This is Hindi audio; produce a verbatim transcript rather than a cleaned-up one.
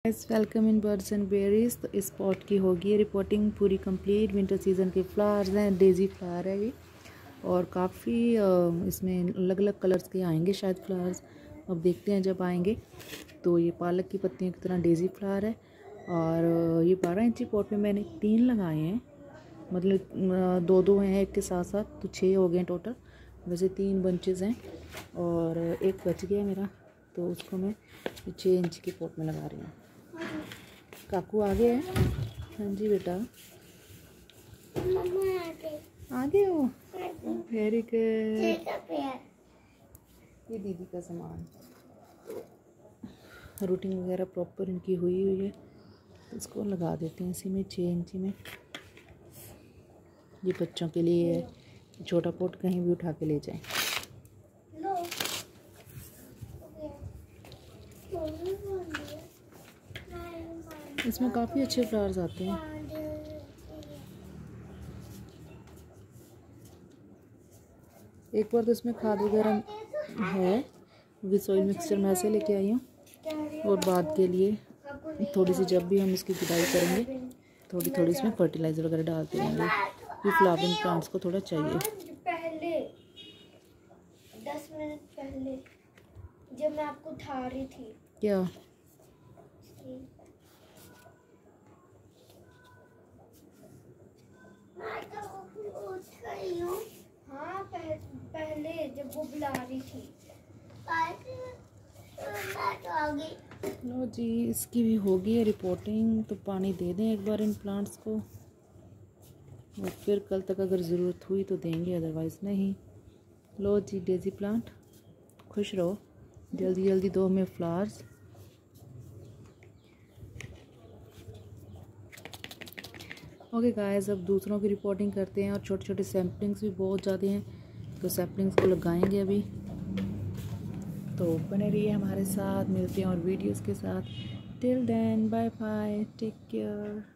Guys welcome in birds and berries. तो इस पॉट की होगी रिपोर्टिंग पूरी कंप्लीट। विंटर सीज़न के फ्लावर्स हैं, डेजी फ्लावर है ये, और काफ़ी इसमें अलग अलग कलर्स के आएंगे शायद फ्लावर्स। अब देखते हैं जब आएंगे। तो ये पालक की पत्तियों की तरह डेजी फ्लावर है, और ये बारह इंची पॉट में मैंने तीन लगाए हैं, मतलब दो दो हैं एक के साथ साथ, तो छः हो गए टोटल। वैसे तीन बंचेस हैं और एक बच गया मेरा, तो उसको मैं छः इंच के पॉट में लगा रही हूँ। काकू आगे है। हाँ जी बेटा, आगे हो, वेरी गुड। ये दीदी का सामान, रूटिंग वगैरह प्रॉपर इनकी हुई हुई है, इसको लगा देते हैं इसी में छः इंची में। ये बच्चों के लिए है, छोटा पॉट कहीं भी उठा के ले जाएं। इसमें काफ़ी अच्छे फ्लावर्स आते हैं। एक बार तो इसमें खाद वगैरह है, क्योंकि सॉइल मिक्सचर मैं ऐसे लेके आई हूँ, और बाद के लिए थोड़ी सी जब भी हम इसकी गुडाई करेंगे थोड़ी थोड़ी इसमें फर्टिलाइज़र वगैरह डालते रहेंगे, क्योंकि फ्लावरिंग प्लांट्स को थोड़ा चाहिए। पहले दस मिनट पहले जब मैं आपको उठा रही थी, क्या हाँ पह, पहले जब वो बुला रही थी। लो जी, इसकी भी होगी रिपोर्टिंग, तो पानी दे दें एक बार इन प्लांट्स को, और फिर कल तक अगर ज़रूरत हुई तो देंगे, अदरवाइज़ नहीं। लो जी डेजी प्लांट, खुश रहो, जल्दी जल्दी दो हमें फ्लावर्स। ओके गाइस, अब दूसरों की रिपोर्टिंग करते हैं, और छोटे छोटे सैम्पलिंग्स भी बहुत ज़्यादा हैं, तो सैम्पलिंग्स को लगाएंगे अभी। तो बने रहिए हमारे साथ, मिलते हैं और वीडियोस के साथ। Till then bye bye, take care.